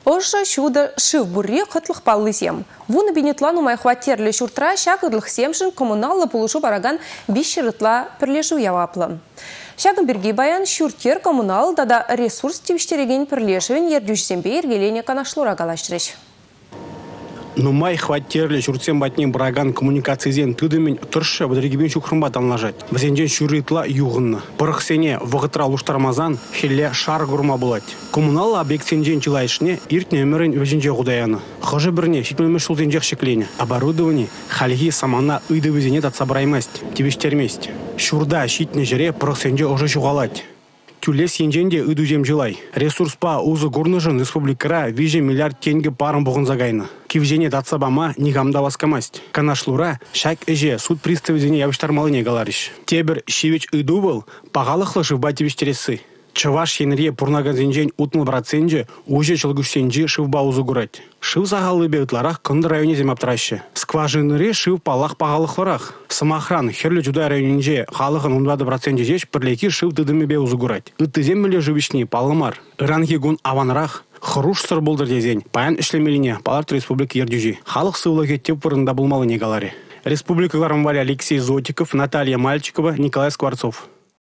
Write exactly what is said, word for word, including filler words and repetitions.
Оша шуда шив бурри қытлық паллызем. Вуны бенетлану май хватерлі шуртра шақырлық семшін коммуналлы пулышу бараган бишшірытла пірлешу яваплы. Шагын бірге баян шуртер коммунал дада ресурс тивіштереген пірлешуін ердюшсембе ергелене канашлура галаштырыш. Но май хватерлі шуртсем батнен бараган коммуникацизен тыдымен тұршы бұдыргебен шукрымбат анлажать. Вазенден шуритла юғынны. Бұрықсене вғытра луштармазан хелле шар гурма булать. Коммунал объектсенжен чилайшне иртне өмірін өзінже ғудаяны. Хожы бірне шетмелмеш шулзенжек шеклене. Оборудование халихи самана ыйды везене татсабраймасть, тивештерместь. Шурда шитне жире бұрықсенже уже шуғалать. Тюлес енженде ыдузем жилай. Ресурспа узы гурныжын республикара виже миллиард тенге парым бұғын загайны. Кивжене татсабама нигамда васкамасть. Канашлура шак эже суд приставезене явыштармалыне галариш. Тебір шевич ыду был, пағалықлы живба тивештересі. Чываш енре пурнагазенжен утмыл проценже уже чылгушсенжи шивба узы гурать. Шив зағалы беутларах кынды районе земаптыращы. Скважиныре шив палах пағалықларах. Самохран херлі жудай районенже халығын он два процент жеш пірлеки шив тыдымы бе узы гурать. Үтті земмелі живишни палымар. Иранги гун аванрах. Хруш сыр болдыр дезен. Паян ішлемеліне Паларт Республика ердюжи. Халық сывлы кеттеп пырында болмалы негаларе. Республикаларым вали Алексей Зотиков, Наталья Мальчикова, Николай Скворцов.